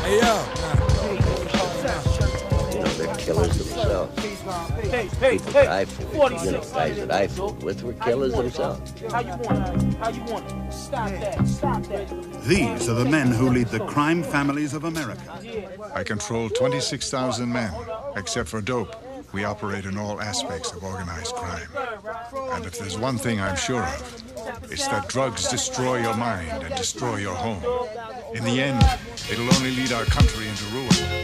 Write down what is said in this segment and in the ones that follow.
Hey, yo. You know, they're killers themselves. Hey, Guys that I fought with were killers themselves. How you want it? Stop that. These are the men who lead the crime families of America. I control 26,000 men, except for dope. We operate in all aspects of organized crime. And if there's one thing I'm sure of, it's that drugs destroy your mind and destroy your home. In the end, it'll only lead our country into ruin.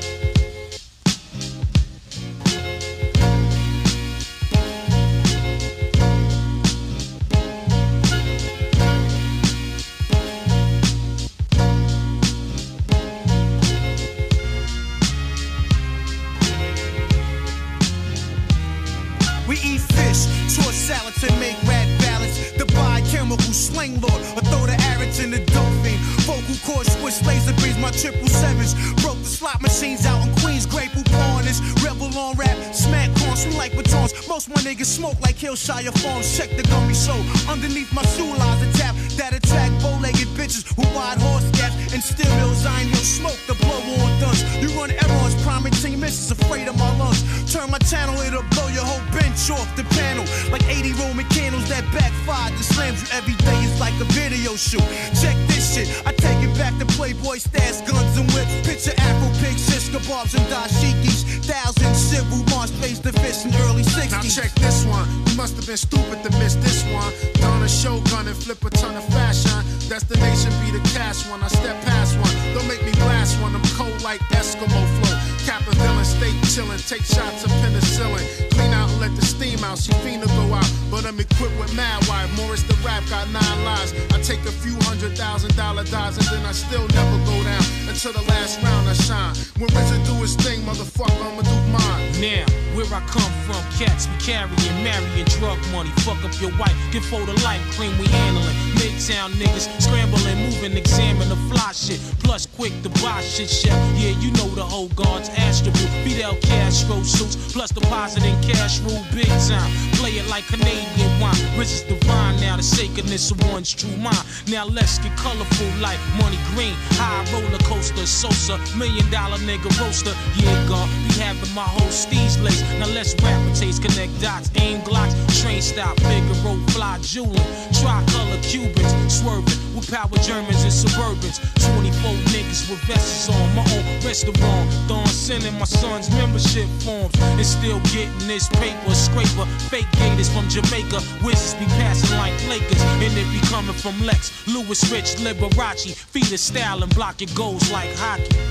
We eat fish, toss salads and make rat ballads. The biochemical slang lord, or throw the arrows in the dolphin. Vocal cord switch laser beams, my 777s. Broke the slot machines out in Queens, Grapefruit Corners. Rebel on rap, smack corns, swing like batons. Most my niggas smoke like Hillshire Farms. Check the gummy show. Underneath my shoe lies a tap that attract bow-legged bitches with wide horse gaps. And still mills, I ain't no smoke, the blow on guns. You run errors, primary team misses, afraid of my lungs. Turn my channel, it'll blow your whole bench off the panel. Like 80 Roman candles that backfired. The slams you every day is like a video shoot. Check this shit, I take it back to Playboy stats, guns and whips. Picture Afro pigs, shish kebabs and dashikis. Thousands civil march face the fish in early 60s. Now check this one, you must have been stupid to miss this one. Don a showgun and flip a ton of fashion. Destination be the cash one, I step past one. Don't make me blast one, I'm cold like Eskimo flow. Cap a villain, stay chillin', take shots of penicillin. Clean out and let the steam out, she finna go out. But I'm equipped with mad wire, Morris the rap got 9 lives. I take a few $100,000 dives and then I still never go down. Until the last round I shine. When RZA do his thing, motherfucker, I'ma do mine. Now, where I come from, cats we carrying, marrying drug money. Fuck up your wife, get for the life cream we handling. Midtown niggas scrambling, moving, examine the fly shit. Plus quick to buy shit, chef. Yeah, you know the whole guard's astral. Fidel Castro suits, plus depositing cash rule big time. Play it like Canadian wine. RZA's divine now, the sacredness of one's true mind. Now let's get colorful like money green. High roller coaster, Sosa, $1 million nigga roaster. Yeah, God, be having my whole steez lace. Now let's rapitates, connect dots, aim glocks, train stop, Figaro, fly jewelin', tricolor Cubans, swerving with power Germans and Suburbans. 24 niggas with vests on, my own restaurant. Throwing sending my son's membership forms and still getting this paper. Scraper, fake gators from Jamaica. Wizards be passing like Lakers, and it be coming from Lex, Louis Rich, Liberace. Feed the style and block your goals like hockey.